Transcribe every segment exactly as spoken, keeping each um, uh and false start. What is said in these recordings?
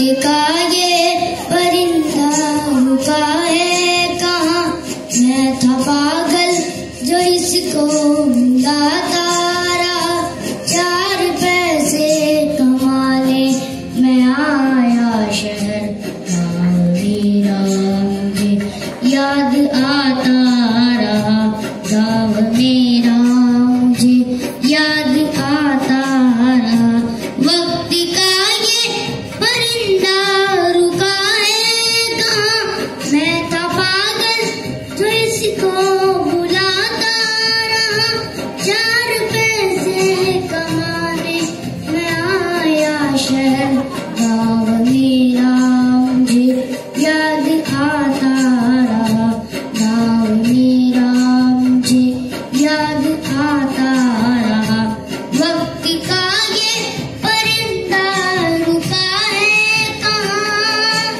का ये परिंदा रुका है कहाँ, मैं था पागल जो इसको बुलाता रहा। चार पैसे कमाने मैं आया शहर, गाँव मेरा मुझे याद आता रहा। गाँव मेरा मुझे याद आता रहा। वक्त का ये परिंदा रुका है कहाँ, मैं था पागल जो इसको बुलाता रहा। चार पैसे कमाने मैं आया शहर, गाँव मेरा मुझे याद आता रहा। गाँव मेरा मुझे याद आता रहा। वक्त का ये परिंदा रुका है कहाँ।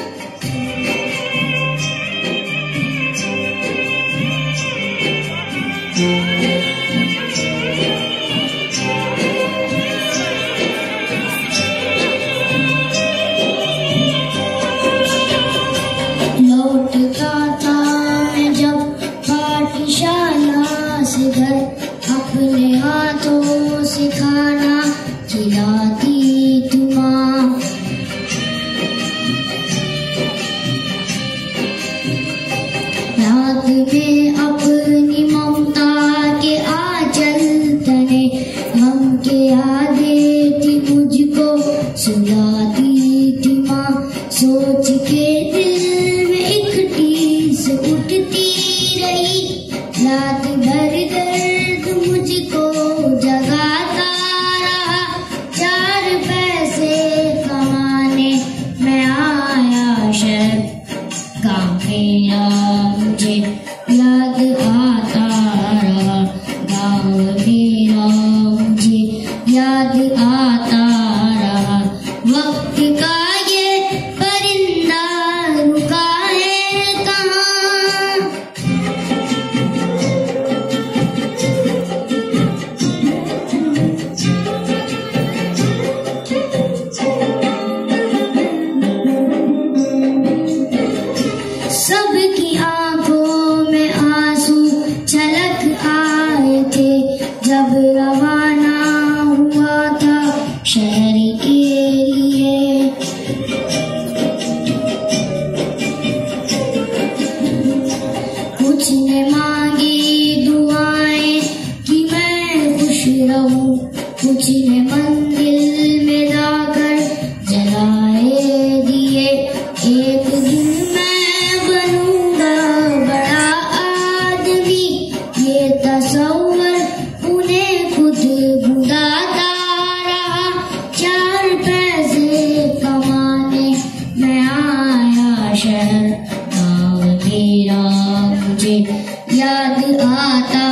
लौटता था मैं जब पाठशाला से घर, अपने हाथों से खाना खिलाती थी माँ। रात में अपनी ममता के आंचल तने हमके यादें थी मुझको सुलाती थी माँ। सोच के दिल में एक टीस उठती रही, रात भर दर्द मुझको जगाता रहा। चार पैसे कमाने मैं आया शहर, गाँव मेरा मुझे याद आता रहा। गाँव मेरा मुझे याद आता रहा। वक्त का ये परिंदा रुका है कहाँ। सबकी आंखों में आंसू छलक आए थे जब रवाना हुआ था शहर के लिए। कुछ ने मांगी दुआएं कि मैं खुश रहूं, कुछ ने मंदिर में जाकर जलाए दिए। एक दिन मैं बनूंगा बड़ा आदमी, ये तसव्वुर उन्हें खुद बुलाता रहा। चार पैसे कमाने मैं आया शहर, गाँव मेरा मुझे याद आता